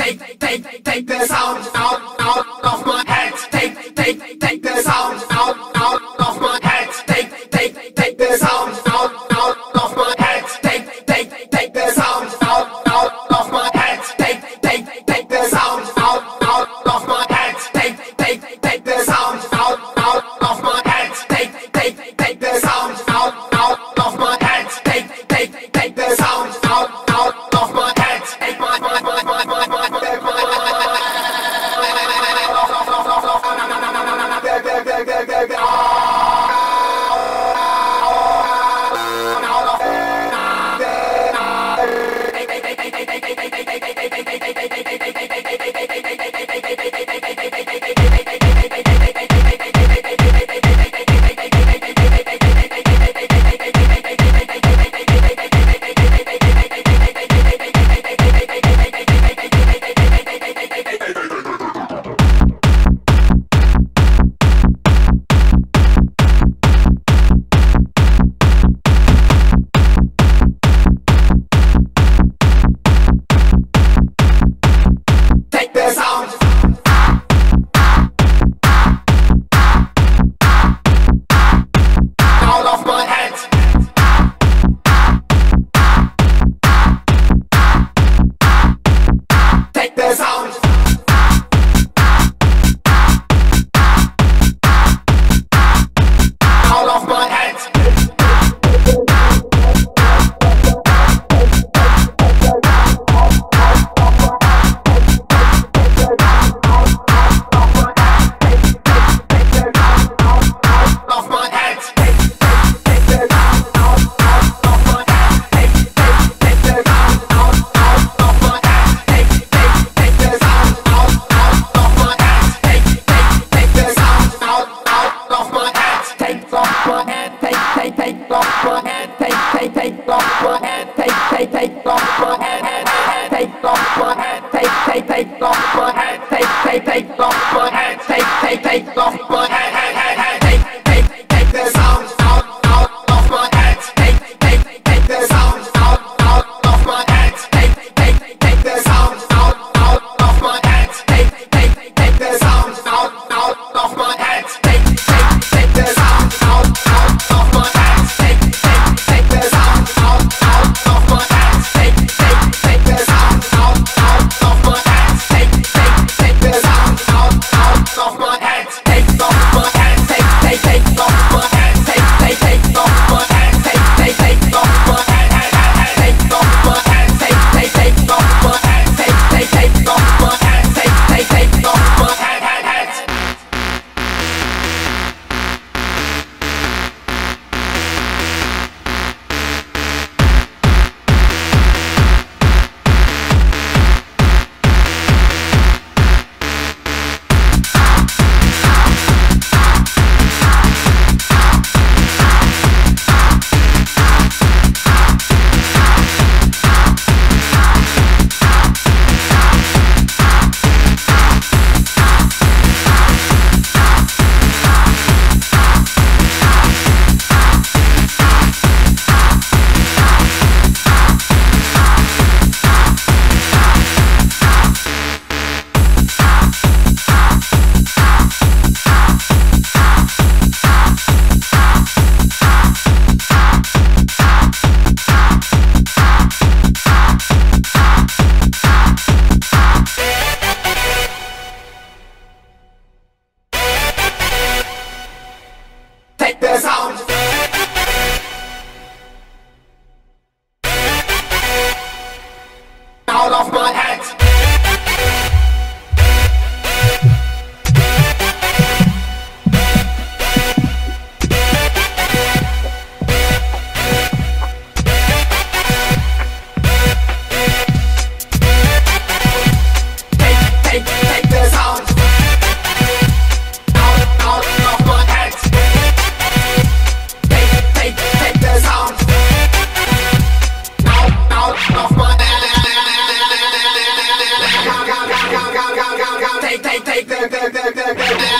Take the sound out of my head. Take the sound out of my head. Take the sound out of my head. Take the sound out of my head. Take the sound out of my head. Take the sound out of my head. Take the sound out of my head. Take the sound out of my head. Take the sound out of my head. Take the sound out of my head. Take the sound out of my head. Take the